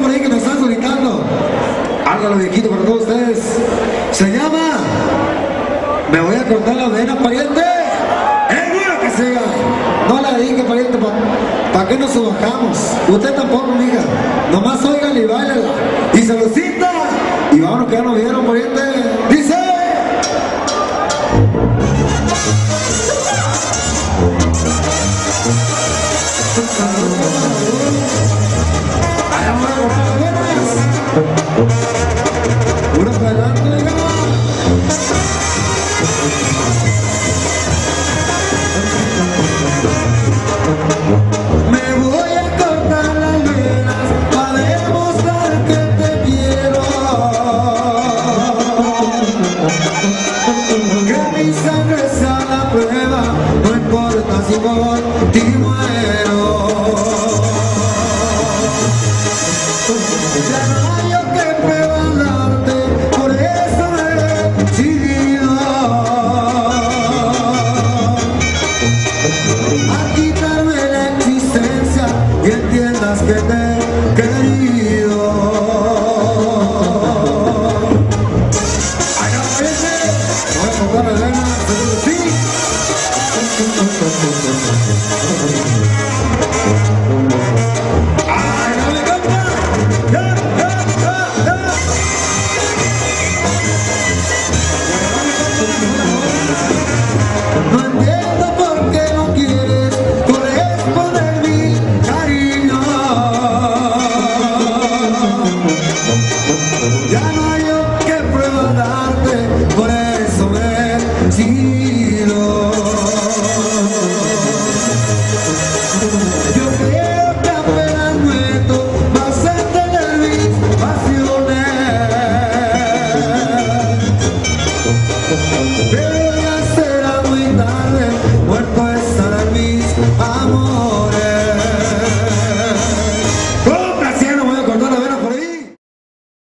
por ahí que me están solicitando. Hágalo viejito para todos ustedes. Se llama Me voy a cortar la vena, pariente. Es bueno que siga. No la dedique, pariente, ¿para qué nos subajamos? Usted tampoco, mija. Nomás oigan y báilenla. Y saludcita. Y vámonos que ya nos vieron, pariente. Dice. Pura para adelante, me voy a cortar las venas para demostrar que te quiero, que mi sangre sea la prueba, no importa si por ti muero. Ya no hay yo que prevalarte, por eso me he decidido a quitarme la existencia y entiendas que te